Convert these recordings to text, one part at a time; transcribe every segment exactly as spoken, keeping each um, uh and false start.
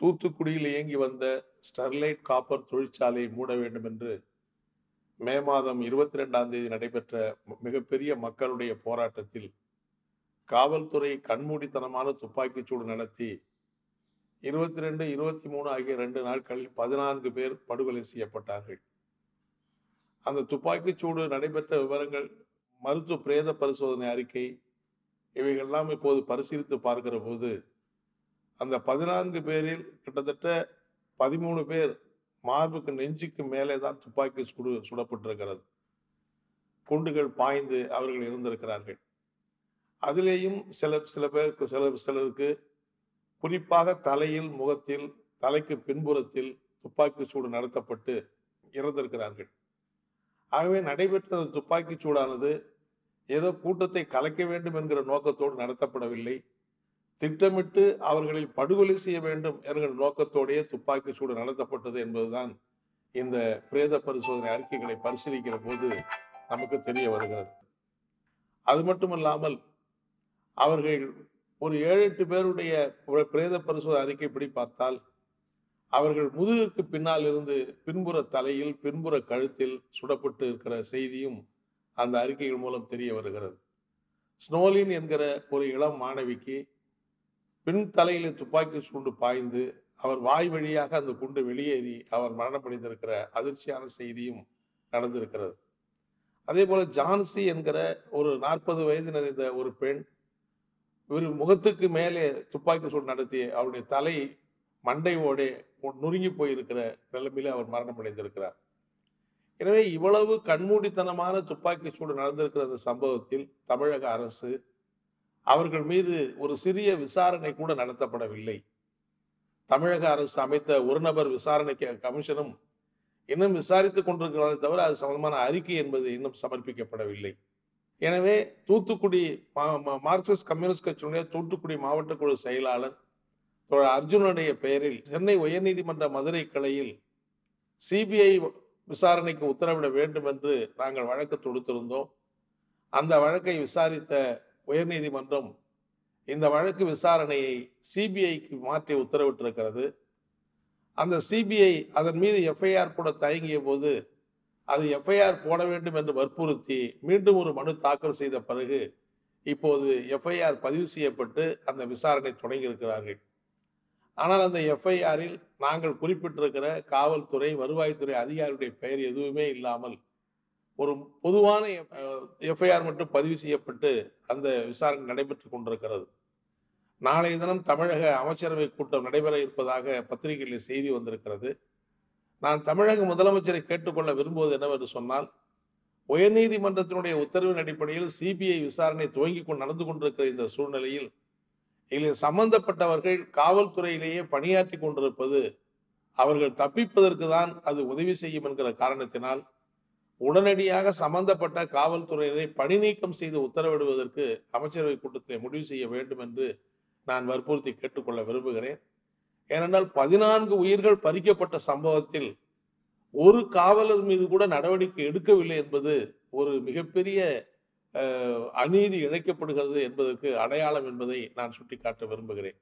தூத்துக்குடியில் இயங்கி வந்த ஸ்டெர்லைட் காப்பர் தொழிற்சாலையை மூட வேண்டும் என்று மே மாதம் இருபத்தி ரெண்டாம் தேதி நடைபெற்ற ம- மிகப்பெரிய மக்களுடைய போராட்டத்தில் காவல்துறை கண்மூடித்தனமான துப்பாக்கிச் சூடு நடத்தி இருபத்தி ரெண்டு இருபத்தி மூணு ஆகிய ரெண்டு நாட்களில் பதினான்கு பேர் படுகொலை செய்யப்பட்டார்கள். அந்த துப்பாக்கிச் சூடு நடைபெற்ற விவரங்கள், மருத்துவ பிரேத பரிசோதனை அறிக்கை, இவைகள்லாம் இப்போது பரிசீலித்து பார்க்கிற போது அந்த பதினான்கு பேரில் கிட்டத்தட்ட பதிமூணு பேர் மார்புக்கு நெஞ்சுக்கு மேலே தான் துப்பாக்கி சுடு சுடப்பட்டிருக்கிறது. குண்டுகள் பாய்ந்து அவர்கள் இருந்திருக்கிறார்கள். அதிலேயும் சில சில பேருக்கு சில சிலருக்கு குறிப்பாக தலையில், முகத்தில், தலைக்கு பின்புறத்தில் துப்பாக்கி சூடு நடத்தப்பட்டு இறந்திருக்கிறார்கள். ஆகவே நடைபெற்ற அந்த துப்பாக்கி சூடானது ஏதோ கூட்டத்தை கலைக்க வேண்டும் என்கிற நோக்கத்தோடு நடத்தப்படவில்லை. திட்டமிட்டு அவர்களில் படுகொலை செய்ய வேண்டும் என்கிற நோக்கத்தோடையே துப்பாக்கி சூடு நடத்தப்பட்டது என்பதுதான் இந்த பிரேத பரிசோதனை அறிக்கைகளை பரிசீலிக்கிற போது நமக்கு தெரிய வருகிறது. அது மட்டுமல்லாமல் அவர்கள் ஒரு ஏழு எட்டு பேருடைய பிர- பிரேத பரிசோதனை அறிக்கைப்படி பார்த்தால் அவர்கள் முதுகுக்கு பின்னால் இருந்து பின்புற தலையில், பின்புற கழுத்தில் சுடப்பட்டு இருக்கிற செய்தியும் அந்த அறிக்கைகள் மூலம் தெரிய வருகிறது. ஸ்னோலின் என்கிற ஒரு இளம் மாணவிக்கு பின் தலையிலே துப்பாக்கி சூடு பாய்ந்து அவர் வாய் வழியாக அந்த குண்டு வெளியேறி அவர் மரணமடைந்திருக்கிற அதிர்ச்சியான செய்தியும் நடந்திருக்கிறது. அதே போல ஜான்சி என்கிற ஒரு நாற்பது வயது நிறைந்த ஒரு பெண், இவர் முகத்துக்கு மேலே துப்பாக்கி சூடு நடத்தி அவருடைய தலை மண்டையோடே நொறுங்கி போயிருக்கிற நிலைமையிலே அவர் மரணமடைந்திருக்கிறார். எனவே இவ்வளவு கண்மூடித்தனமான துப்பாக்கி சூடு நடந்திருக்கிற அந்த சம்பவத்தில் தமிழக அரசு அவர்கள் மீது ஒரு சிறிய விசாரணை கூட நடத்தப்படவில்லை. தமிழக அரசு அமைத்த ஒரு நபர் விசாரணை க- கமிஷனும் இன்னும் விசாரித்துக் கொண்டிருக்கிறார்களே தவிர அது சம்பந்தமான அறிக்கை என்பது இன்னும் சமர்ப்பிக்கப்படவில்லை. எனவே தூத்துக்குடி மா- மா- மார்க்சிஸ்ட் கம்யூனிஸ்ட் கட்சியினுடைய தூத்துக்குடி மாவட்ட குழு செயலாளர் தோழர் அர்ஜுனுடைய பெயரில் சென்னை உயர்நீதிமன்ற மதுரை கிளையில் சிபிஐ விசாரணைக்கு உத்தரவிட வேண்டும் என்று நாங்கள் வழக்கு தொடுத்திருந்தோம். அந்த வழக்கை விசாரித்த உயர்நீதிமன்றம் இந்த வழக்கு விசாரணையை சிபிஐக்கு மாற்றி உத்தரவிட்டிருக்கிறது. அந்த சிபிஐ அதன் மீது எஃப்ஐஆர் போட தயங்கிய போது அது எஃப்ஐஆர் போட வேண்டும் என்று வற்புறுத்தி மீண்டும் ஒரு மனு தாக்கல் செய்த பிறகு இப்போது எஃப்ஐஆர் பதிவு செய்யப்பட்டு அந்த விசாரணை தொடங்கி இருக்கிறார்கள். ஆனால் அந்த எஃப்ஐஆரில் நாங்கள் குறிப்பிட்டிருக்கிற காவல்துறை, வருவாய்த்துறை அதிகாரியுடைய பெயர் எதுவுமே இல்லாமல் ஒரு பொதுவான எஃப்ஐஆர் மட்டும் பதிவு செய்யப்பட்டு அந்த விசாரணை நடைபெற்றுக் கொண்டிருக்கிறது. நாளைய தினம் தமிழக அமைச்சரவை கூட்டம் நடைபெற இருப்பதாக பத்திரிகைகளில் செய்தி வந்திருக்கிறது. நான் தமிழக முதலமைச்சரை கேட்டுக்கொள்ள விரும்புவது என்னவென்று சொன்னால், உயர்நீதிமன்றத்தினுடைய உத்தரவின் அடிப்படையில் சிபிஐ விசாரணை துவங்கி கொண்டு நடந்து கொண்டிருக்கிற இந்த சூழ்நிலையில் இதில் சம்பந்தப்பட்டவர்கள் காவல்துறையிலேயே பணியாற்றி கொண்டிருப்பது அவர்கள் தப்பிப்பதற்கு தான் அது உதவி செய்யும் என்கிற காரணத்தினால் உடனடியாக சம்பந்தப்பட்ட காவல்துறையினரை பணி நீக்கம் செய்து உத்தரவிடுவதற்கு அமைச்சரவை கூட்டத்தில் முடிவு செய்ய வேண்டும் என்று நான் வற்புறுத்தி கேட்டுக்கொள்ள விரும்புகிறேன். ஏனென்றால் பதினான்கு உயிர்கள் பறிக்கப்பட்ட சம்பவத்தில் ஒரு காவலர் மீது கூட நடவடிக்கை எடுக்கவில்லை என்பது ஒரு மிகப்பெரிய அஹ், அநீதி இழைக்கப்படுகிறது என்பதற்கு அடையாளம் என்பதை நான் சுட்டிக்காட்ட விரும்புகிறேன்.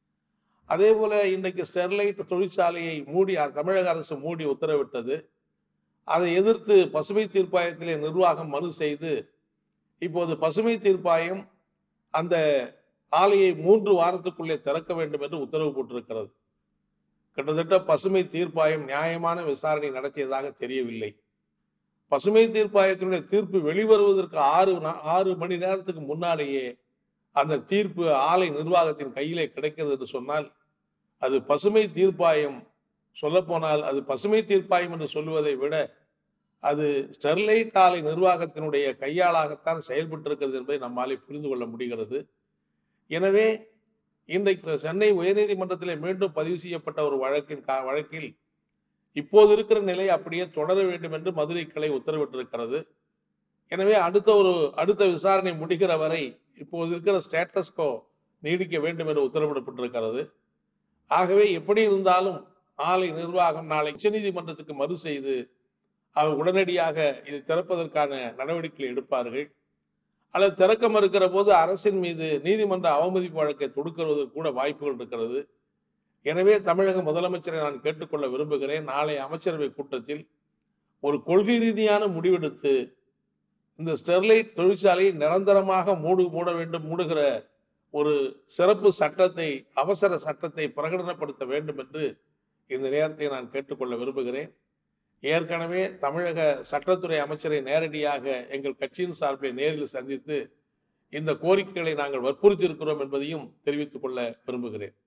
அதே போல இன்றைக்கு ஸ்டெர்லைட் தொழிற்சாலையை மூடி தமிழக அரசு மூடி உத்தரவிட்டது. அதை எதிர்த்து பசுமை தீர்ப்பாயத்திலே நிர்வாகம் மனு செய்து இப்போது பசுமை தீர்ப்பாயம் அந்த ஆலையை மூன்று வாரத்துக்குள்ளே திறக்க வேண்டும் என்று உத்தரவு போட்டிருக்கிறது. கிட்டத்தட்ட பசுமை தீர்ப்பாயம் நியாயமான விசாரணை நடத்தியதாக தெரியவில்லை. பசுமை தீர்ப்பாயத்தினுடைய தீர்ப்பு வெளிவருவதற்கு ஆறு நா- ஆறு மணி நேரத்துக்கு முன்னாலேயே அந்த தீர்ப்பு ஆலை நிர்வாகத்தின் கையிலே கிடைக்கிறது என்று சொன்னால் அது பசுமை தீர்ப்பாயம், சொல்லப்போனால் அது பசுமை தீர்ப்பாயம் என்று சொல்லுவதை விட அது ஸ்டெர்லைட் ஆலை நிர்வாகத்தினுடைய கையாளாகத்தான் செயல்பட்டிருக்கிறது என்பதை நம்மாலே புரிந்து கொள்ள முடிகிறது. எனவே இன்றைக்கு சென்னை உயர்நீதிமன்றத்திலே மீண்டும் பதிவு செய்யப்பட்ட ஒரு வழக்கின் கா- வழக்கில் இப்போது இருக்கிற நிலை அப்படியே தொடர வேண்டும் என்று மதுரை கிளை உத்தரவிட்டிருக்கிறது. எனவே அடுத்த ஒரு அடுத்த விசாரணை முடிகிற வரை இப்போது இருக்கிற ஸ்டேட்டஸ்கோ நீடிக்க வேண்டும் என்று உத்தரவிடப்பட்டிருக்கிறது. ஆகவே எப்படி இருந்தாலும் ஆலை நிர்வாகம் நாளை உச்சநீதிமன்றத்துக்கு மறு செய்து அவர் உடனடியாக இதை திறப்பதற்கான நடவடிக்கைகளை எடுப்பார்கள். அல்லது திறக்க மறுக்கிற போது அரசின் மீது நீதிமன்ற அவமதிப்பு வழக்கை தொடுக்கிறதுக்கு கூட வாய்ப்புகள் இருக்கிறது. எனவே தமிழக முதலமைச்சரை நான் கேட்டுக்கொள்ள விரும்புகிறேன், நாளை அமைச்சரவை கூட்டத்தில் ஒரு கொள்கை ரீதியான முடிவெடுத்து இந்த ஸ்டெர்லைட் தொழிற்சாலையை நிரந்தரமாக மூடு மூட வேண்டும் மூடுகிற ஒரு சிறப்பு சட்டத்தை, அவசர சட்டத்தை பிரகடனப்படுத்த வேண்டும் என்று இந்த நேரத்தை நான் கேட்டுக்கொள்ள விரும்புகிறேன். ஏற்கனவே தமிழக சட்டத்துறை அமைச்சரை நேரடியாக எங்கள் கட்சியின் சார்பில் நேரில் சந்தித்து இந்த கோரிக்கைகளை நாங்கள் வற்புறுத்தி இருக்கிறோம் என்பதையும் தெரிவித்துக் கொள்ள விரும்புகிறேன்.